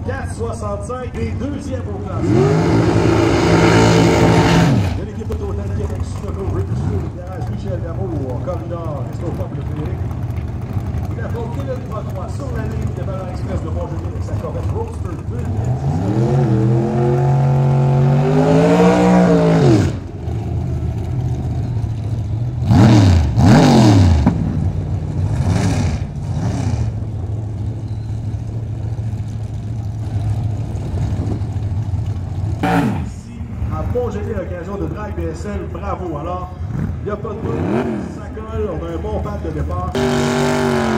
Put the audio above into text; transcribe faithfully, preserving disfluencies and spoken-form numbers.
quatre soixante-cinq, les deuxièmes au classement. De l'équipe Autotech Québec, Sunoco, Riverstone, Garage Michel Lamour, Corridor, Resto Pop de Frédéric. Il affronte Kevin trois trois sur la ligne de Ballon Express de Montjoly avec sa Corvette Roadster deux mille dix-neuf. Montjoly à l'occasion de Drive B S L, bravo. Alors, il n'y a pas de doute, ça colle, on a un bon pack de départ.